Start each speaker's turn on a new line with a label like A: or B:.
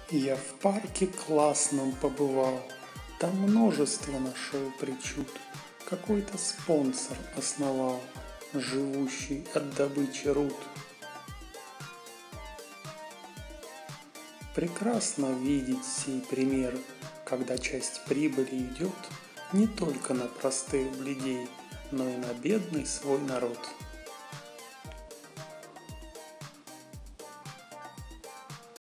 A: Я в парке классном побывал, там множество нашел причуд. Какой-то спонсор основал, живущий от добычи руд. Прекрасно видеть сей пример, когда часть прибыли идет не только на простых бледей, но и на бедный свой народ.